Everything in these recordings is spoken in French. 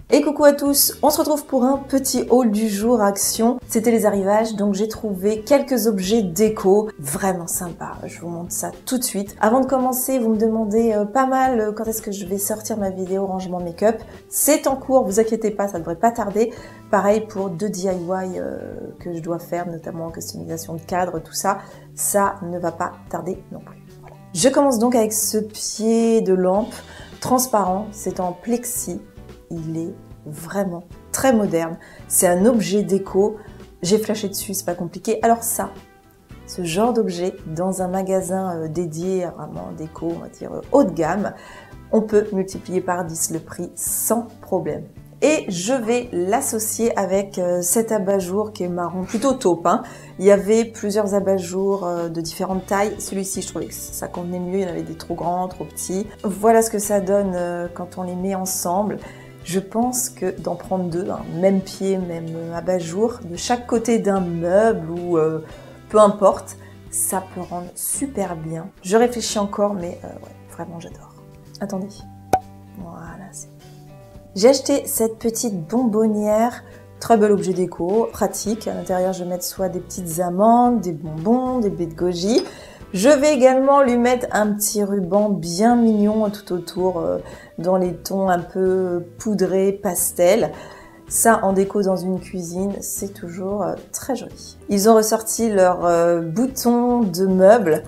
Et coucou à tous, on se retrouve pour un petit haul du jour action. C'était les arrivages, donc j'ai trouvé quelques objets déco vraiment sympas. Je vous montre ça tout de suite. Avant de commencer, vous me demandez pas mal quand est-ce que je vais sortir ma vidéo rangement make-up. C'est en cours, vous inquiétez pas, ça devrait pas tarder. Pareil pour 2 DIY que je dois faire, notamment customisation de cadre, tout ça. Ça ne va pas tarder non plus. Voilà. Je commence donc avec ce pied de lampe transparent, c'est en plexi. Il est vraiment très moderne. C'est un objet déco. J'ai flashé dessus, c'est pas compliqué. Alors ça, ce genre d'objet dans un magasin dédié à vraiment déco, on va dire haut de gamme, on peut multiplier par 10 le prix sans problème. Et je vais l'associer avec cet abat-jour qui est marron, plutôt taupe. Hein. Il y avait plusieurs abat-jours de différentes tailles. Celui-ci, je trouvais que ça convenait mieux. Il y en avait des trop grands, trop petits. Voilà ce que ça donne quand on les met ensemble. Je pense que d'en prendre deux, hein, même pied, même abat-jour, de chaque côté d'un meuble ou peu importe, ça peut rendre super bien. Je réfléchis encore, mais ouais, vraiment j'adore. Attendez. Voilà, c'est... J'ai acheté cette petite bonbonnière, très bel objet déco, pratique. À l'intérieur, je vais mettre soit des petites amandes, des bonbons, des baies de goji. Je vais également lui mettre un petit ruban bien mignon tout autour, dans les tons un peu poudrés, pastel. Ça, en déco dans une cuisine, c'est toujours très joli. Ils ont ressorti leurs boutons de meubles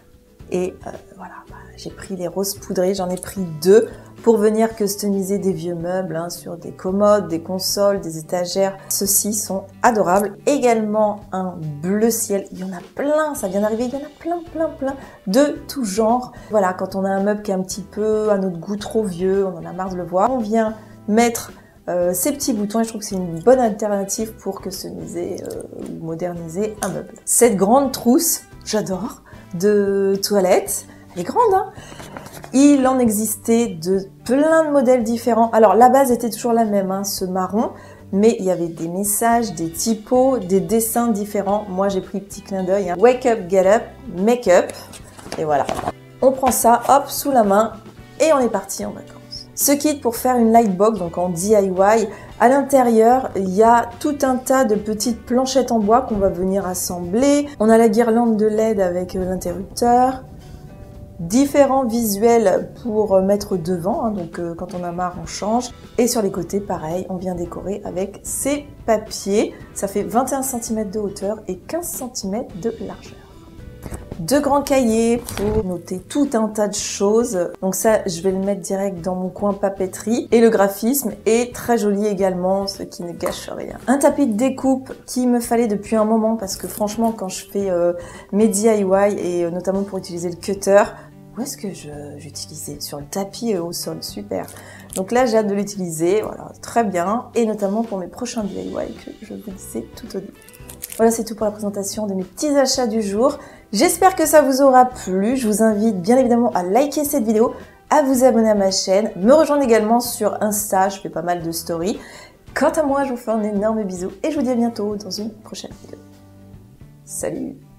et voilà, j'ai pris les roses poudrés, j'en ai pris 2 pour venir customiser des vieux meubles hein, sur des commodes, des consoles, des étagères. Ceux-ci sont adorables. Également un bleu ciel. Il y en a plein, ça vient d'arriver. Il y en a plein de tout genre. Voilà, quand on a un meuble qui est un petit peu à notre goût trop vieux, on en a marre de le voir, on vient mettre ces petits boutons et je trouve que c'est une bonne alternative pour customiser ou moderniser un meuble. Cette grande trousse, j'adore, de toilette. Elle est grande, hein. Il en existait de plein de modèles différents. Alors, la base était toujours la même, hein, ce marron, mais il y avait des messages, des typos, des dessins différents. Moi, j'ai pris petit clin d'œil, hein. Wake up, get up, make up. Et voilà. On prend ça, hop, sous la main, et on est parti en vacances. Ce kit pour faire une lightbox, donc en DIY, à l'intérieur, il y a tout un tas de petites planchettes en bois qu'on va venir assembler. On a la guirlande de LED avec l'interrupteur. Différents visuels pour mettre devant, hein, donc quand on a marre on change. Et sur les côtés pareil, on vient décorer avec ces papiers. Ça fait 21 cm de hauteur et 15 cm de largeur. 2 grands cahiers pour noter tout un tas de choses. Donc ça, je vais le mettre direct dans mon coin papeterie. Et le graphisme est très joli également, ce qui ne gâche rien. Un tapis de découpe qu'il me fallait depuis un moment parce que franchement, quand je fais mes DIY et notamment pour utiliser le cutter, où est-ce que j'utilisais? Sur le tapis et au sol, super. Donc là, j'ai hâte de l'utiliser, voilà, très bien. Et notamment pour mes prochains DIY que je vous disais tout au début. Voilà, c'est tout pour la présentation de mes petits achats du jour. J'espère que ça vous aura plu. Je vous invite bien évidemment à liker cette vidéo, à vous abonner à ma chaîne, me rejoindre également sur Insta, je fais pas mal de stories. Quant à moi, je vous fais un énorme bisou et je vous dis à bientôt dans une prochaine vidéo. Salut!